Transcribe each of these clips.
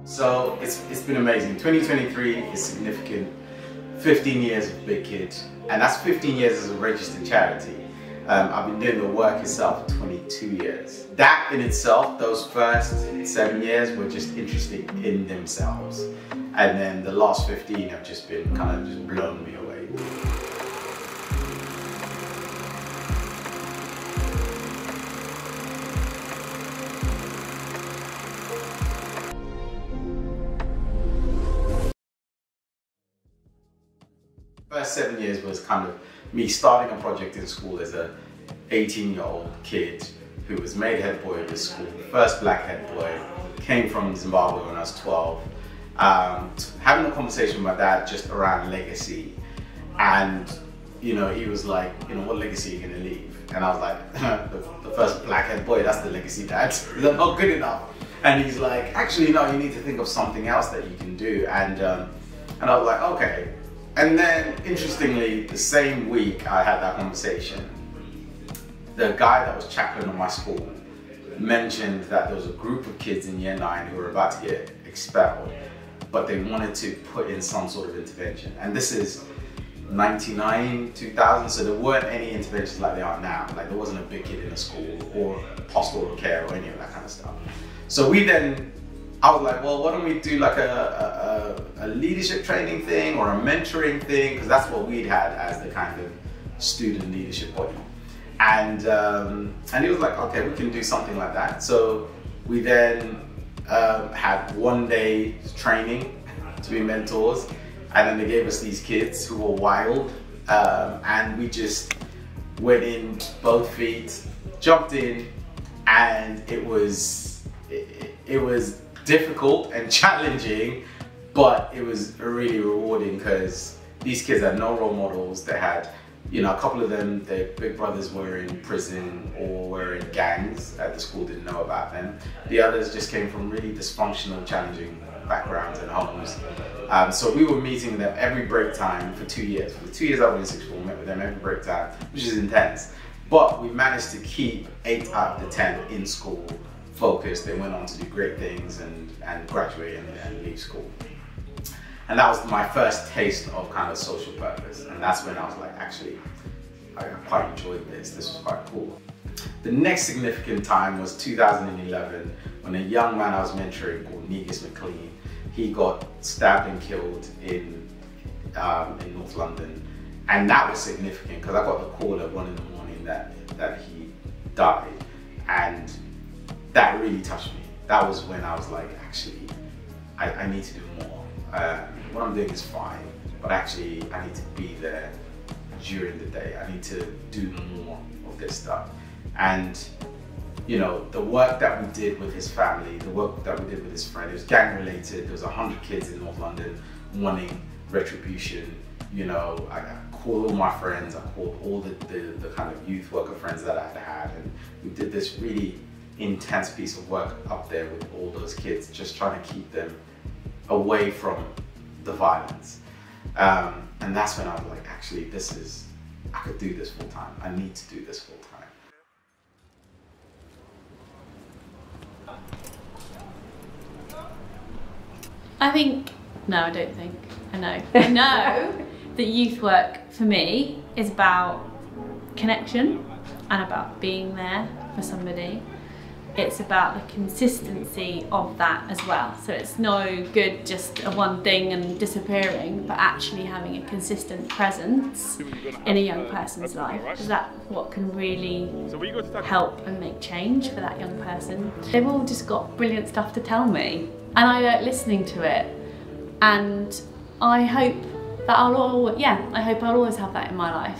So it's been amazing. 2023 is significant. 15 years of Big Kid, and that's 15 years as a registered charity. I've been doing the work itself for 22 years. That in itself, those first 7 years were just interesting in themselves. And then the last 15 have just been kind of just blown me away. First 7 years was kind of me starting a project in school as a 18-year-old kid who was made head boy of the school, first black head boy, came from Zimbabwe when I was 12, having a conversation with my dad just around legacy, and you know, he was like, you know, what legacy are you gonna leave? And I was like, the first black head boy, that's the legacy, Dad. Is that not good enough? And he's like, actually no, you need to think of something else that you can do. And I was like, okay. And then, interestingly, the same week I had that conversation, the guy that was chaplain of my school mentioned that there was a group of kids in year 9 who were about to get expelled, but they wanted to put in some sort of intervention. And this is 99, 2000, so there weren't any interventions like they are now. Like, there wasn't a Big Kid in a school or pastoral care or any of that kind of stuff. So I was like, well, why don't we do like a leadership training thing or a mentoring thing? Because that's what we'd had as the kind of student leadership body. And he was like, okay, we can do something like that. So we then had 1 day training to be mentors. And then they gave us these kids who were wild. And we just went in both feet, jumped in, and it was difficult and challenging, but it was really rewarding because these kids had no role models. They had, you know, a couple of them, their big brothers were in prison or were in gangs at the school, didn't know about them. The others just came from really dysfunctional, challenging backgrounds and homes. So we were meeting them every break time for 2 years. For the 2 years I was in sixth form, met with them every break time, which is intense. But we managed to keep 8 out of the 10 in school focused. They went on to do great things and graduate and leave school. And that was my first taste of kind of social purpose. And that's when I was like, actually, I quite enjoyed this. This was quite cool. The next significant time was 2011, when a young man I was mentoring called Negus McLean, he got stabbed and killed in North London. And that was significant because I got the call at 1 in the morning that he died. And that really touched me. That was when I was like, actually, I need to do more. What I'm doing is fine, but actually I need to be there during the day. I need to do more of this stuff. And you know, the work that we did with his family, the work that we did with his friend, it was gang related. There was 100 kids in North London wanting retribution. You know, I called all my friends, I called all the kind of youth worker friends that I had, and we did this really intense piece of work up there with all those kids, just trying to keep them away from the violence. And that's when I was like, actually, I could do this full time. I need to do this full time. I don't think. I know. I know that youth work for me is about connection and about being there for somebody. It's about the consistency of that as well. So it's no good just a one thing and disappearing, but actually having a consistent presence in a young person's life. Is that what can really help and make change for that young person? They've all just got brilliant stuff to tell me, and I like listening to it. And I hope that I'll always have that in my life.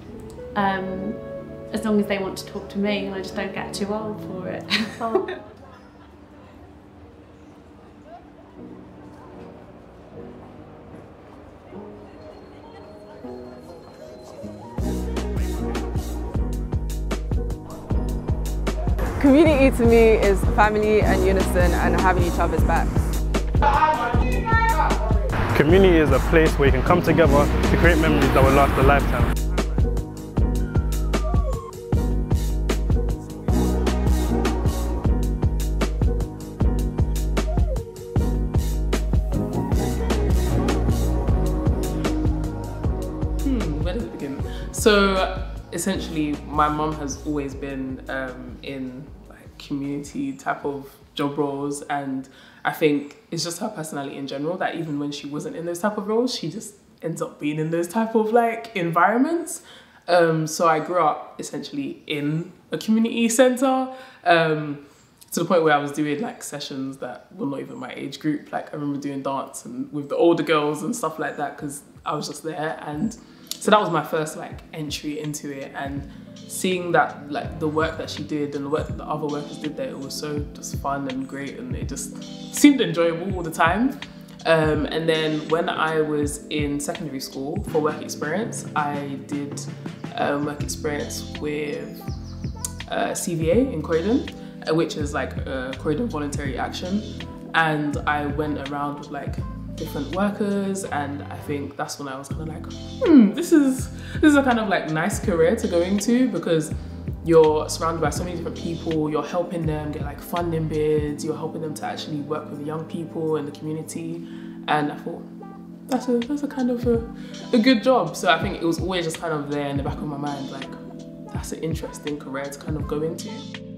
As long as they want to talk to me and I just don't get too old for it. Community to me is family and unison and having each other's backs. Community is a place where you can come together to create memories that will last a lifetime. So essentially, my mum has always been in like community type of job roles, and I think it's just her personality in general that even when she wasn't in those type of roles, she just ends up being in those type of like environments. So I grew up essentially in a community centre, to the point where I was doing like sessions that were not even my age group. Like I remember doing dance and with the older girls and stuff like that because I was just there. And so that was my first like entry into it, and seeing that like the work that she did and the work that the other workers did there, it was so just fun and great, and it just seemed enjoyable all the time. And then when I was in secondary school for work experience, I did work experience with CVA in Croydon, which is like Croydon Voluntary Action, and I went around with like different workers, and I think that's when I was kind of like, this is a kind of like nice career to go into, because you're surrounded by so many different people, you're helping them get like funding bids, you're helping them to actually work with young people in the community, and I thought that's a kind of a good job. So I think it was always just kind of there in the back of my mind, like that's an interesting career to kind of go into.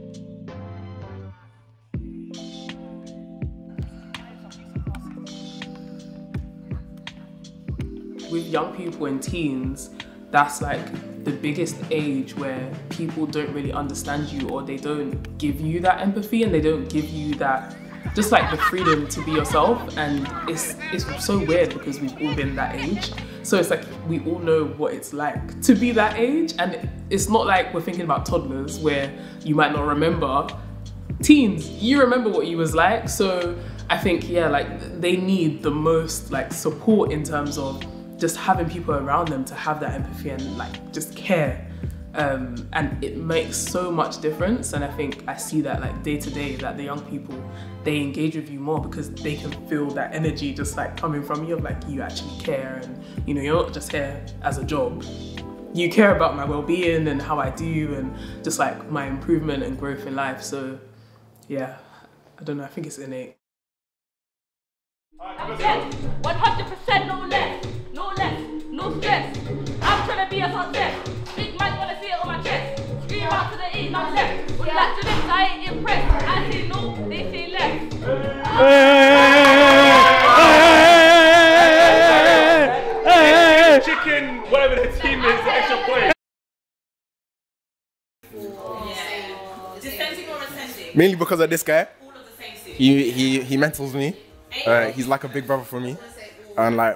With young people and teens, that's like the biggest age where people don't really understand you, or they don't give you that empathy, and they don't give you that, just like the freedom to be yourself. And it's so weird because we've all been that age. So it's like we all know what it's like to be that age, and it's not like we're thinking about toddlers where you might not remember. Teens, you remember what you was like. So I think, yeah, like they need the most like support in terms of just having people around them to have that empathy and like just care, and it makes so much difference. And I think I see that like day to day, that the young people, they engage with you more because they can feel that energy just like coming from you, of like you actually care, and you know, you're not just here as a job, you care about my well-being and how I do, and just like my improvement and growth in life. So yeah, I don't know, I think it's innate. 100% no less, no less, no stress. I'm trying to be a success. Big man wanna see it on my chest. Scream out to the east, I'm left. Would like to live, I ain't impressed. I say no, they say less. Chicken, whatever the team is, extra point. Mainly because of this guy. He mentors me. He's like a big brother for me, and like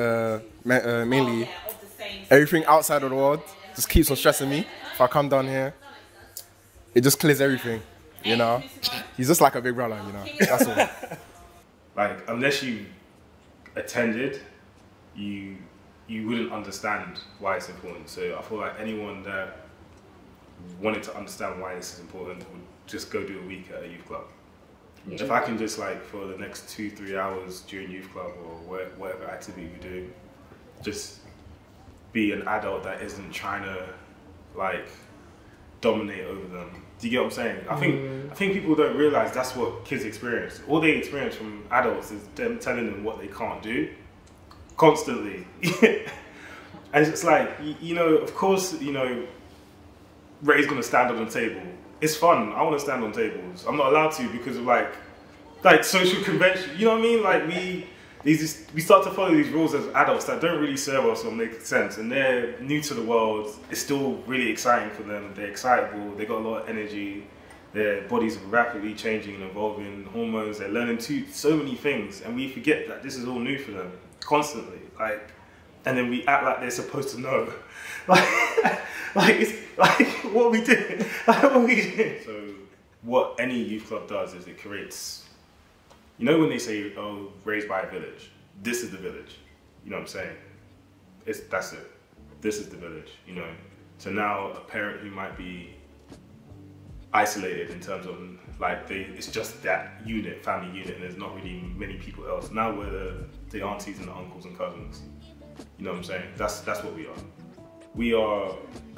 mainly everything outside of the world just keeps on stressing me. If I come down here, it just clears everything, you know. He's just like a big brother, you know. That's all. Like unless you attended, you wouldn't understand why it's important. So I feel like anyone that wanted to understand why this is important would just go do a week at a youth club. If I can just like for the next 2-3 hours during youth club or whatever activity we do, just be an adult that isn't trying to like dominate over them. Do you get what I'm saying? I think people don't realize that's what kids experience. All they experience from adults is them telling them what they can't do constantly. And it's like, you know, of course, you know, Ray's gonna stand on the table. It's fun. I want to stand on tables. I'm not allowed to because of like social convention. You know what I mean? Like we start to follow these rules as adults that don't really serve us or make sense, and they're new to the world. It's still really exciting for them. They're excitable. They got a lot of energy. Their bodies are rapidly changing and evolving. Hormones. They're learning so many things, and we forget that this is all new for them constantly. Like, and then we act like they're supposed to know. Like it's like what we did. So what any youth club does is it creates, you know, when they say, oh, raised by a village, this is the village. You know what I'm saying? That's it. This is the village, you know. So now a parent who might be isolated in terms of like it's just that unit, family unit, and there's not really many people else. Now we're the aunties and the uncles and cousins. You know what I'm saying? That's what we are. We are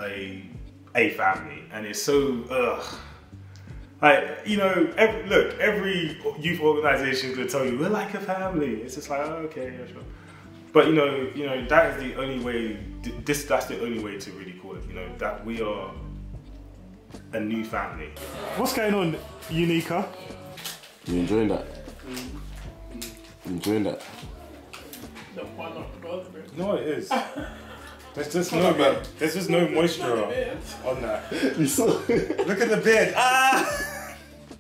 a family, and it's so like, you know, every youth organisation is gonna tell you we're like a family. It's just like, oh, okay, yeah, sure. But you know that is the only way. That's the only way to really call it. You know that we are a new family. What's going on, Unica? You enjoying that? You enjoying that? No, why not? No, it is. There's just no moisture on that. You saw Look at the beard. Ah!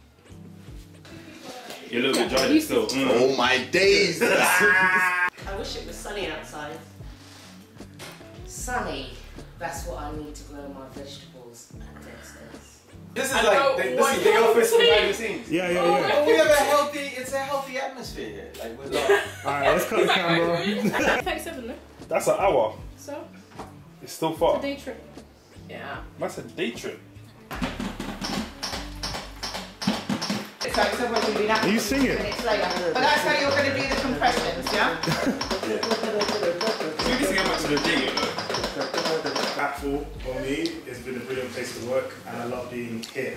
You're a little bit dry still. Oh my days! I wish it was sunny outside. Sunny. That's what I need to grow my vegetables at Dexter's. This is like this is the office behind the scenes. Yeah. We have it's a healthy atmosphere here. Like we're not. Alright, let's cut the camera. 37 though. That's an hour. So, It's still far. day trip. Yeah. That's a day trip. So we're going to do that. Are you singing? Minutes later. But that's how you're going to do the compressions, yeah? We need to get back to the day, you know. Apple, for me, it's been a brilliant place to work, and I love being here.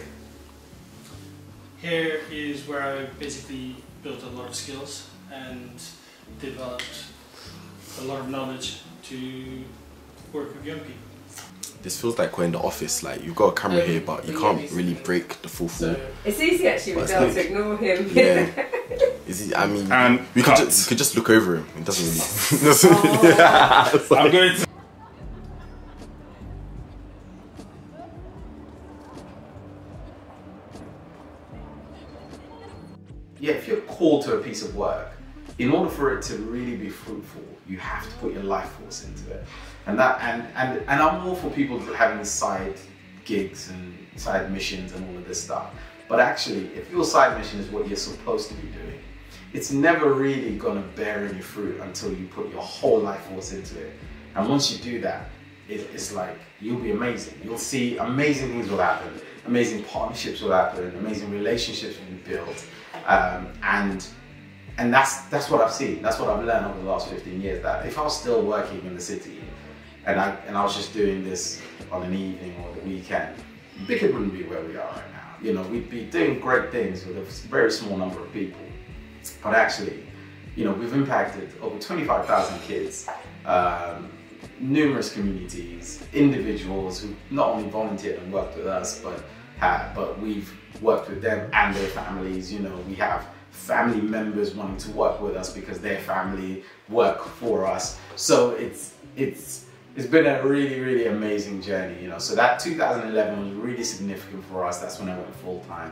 Here is where I basically built a lot of skills and developed a lot of knowledge to work with young people. This feels like we're in the office. Like you've got a camera here, but you can't really break the full floor. It's easy actually with girls to ignore him. Yeah. I mean, you could just look over him. It doesn't really. I'm going to. Yeah, if you're called to a piece of work, in order for it to really be fruitful, you have to put your life force into it. And I'm all for people having side gigs and side missions and all of this stuff. But actually, if your side mission is what you're supposed to be doing, it's never really gonna bear any fruit until you put your whole life force into it. And once you do that, it's like, you'll be amazing. You'll see amazing things will happen, amazing partnerships will happen, amazing relationships will be built. And that's what I've seen. That's what I've learned over the last 15 years. That if I was still working in the city and I was just doing this on an evening or the weekend, Bickett wouldn't be where we are right now. You know, we'd be doing great things with a very small number of people. But actually, you know, we've impacted over 25,000 kids, numerous communities, individuals who not only volunteered and worked with us, but we've worked with them and their families. You know, we have family members wanting to work with us because their family work for us. So it's been a really, really amazing journey, you know. So that 2011 was really significant for us. That's when I went full time.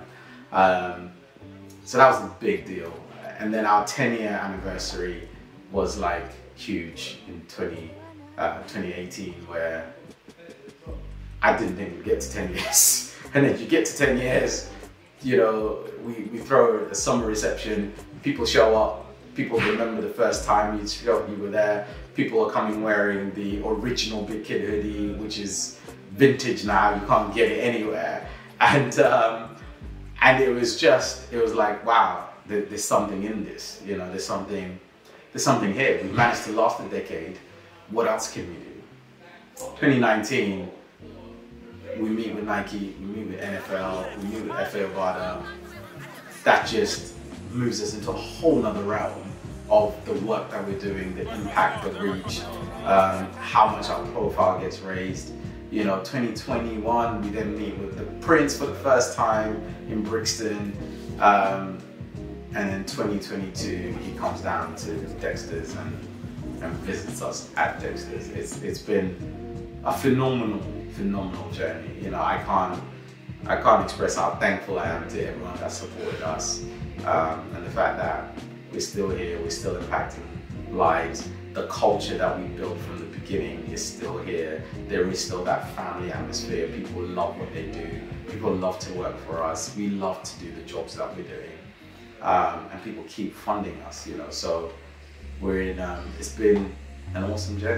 So that was a big deal. And then our 10-year anniversary was like huge in 2018, where I didn't think we'd get to 10 years. And then you get to 10 years, you know, we throw a summer reception, people show up, people remember the first time you were there, people are coming wearing the original Big Kid hoodie, which is vintage now, you can't get it anywhere. And it was like, wow, there's something in this, you know, there's something here. We've managed to last a decade, what else can we do? 2019, we meet with Nike, we meet with NFL, we meet with FA Nevada. That just moves us into a whole nother realm of the work that we're doing, the impact, the reach, how much our profile gets raised. You know, 2021, we then meet with the Prince for the first time in Brixton. And then 2022, he comes down to Dexter's and visits us at Dexter's. It's been a phenomenal journey. You know, I can't express how thankful I am to everyone that supported us, and the fact that we're still here, we're still impacting lives. The culture that we built from the beginning is still here. There is still that family atmosphere. People love what they do. People love to work for us. We love to do the jobs that we're doing, and people keep funding us. You know, so we're in. It's been an awesome journey.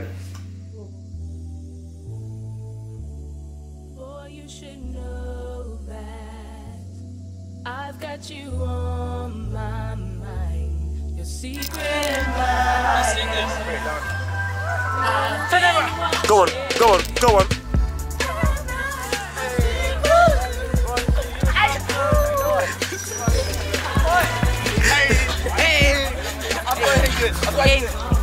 I've got you on my mind, your secret mind. Go on. Hey, I'm good.